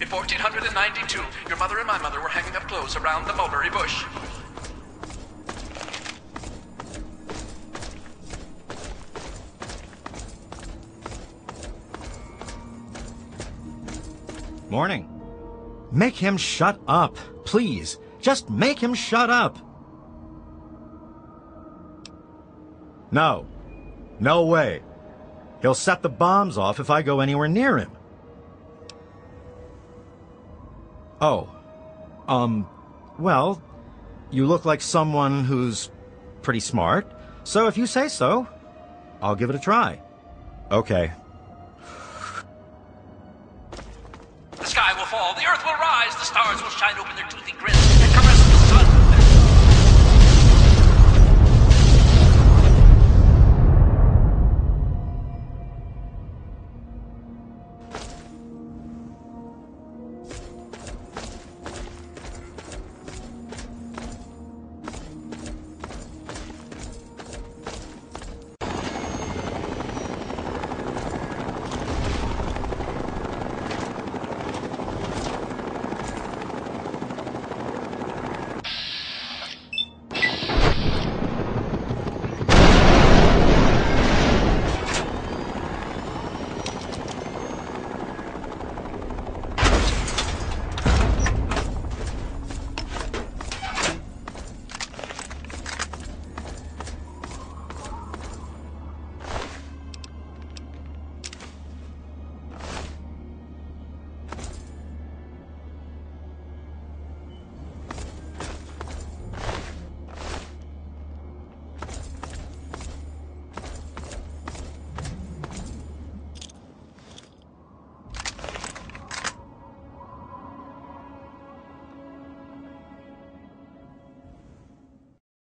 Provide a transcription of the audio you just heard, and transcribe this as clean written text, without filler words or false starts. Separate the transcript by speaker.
Speaker 1: In 1492, your mother and my mother were hanging up clothes around the mulberry bush.
Speaker 2: Morning. Make him shut up, please. Just make him shut up. No. No way. He'll set the bombs off if I go anywhere near him. Oh. Well, you look like someone who's pretty smart, so if you say so, I'll give it a try. Okay.
Speaker 1: The sky will fall, the earth will rise, the stars will shine open their toothy grins.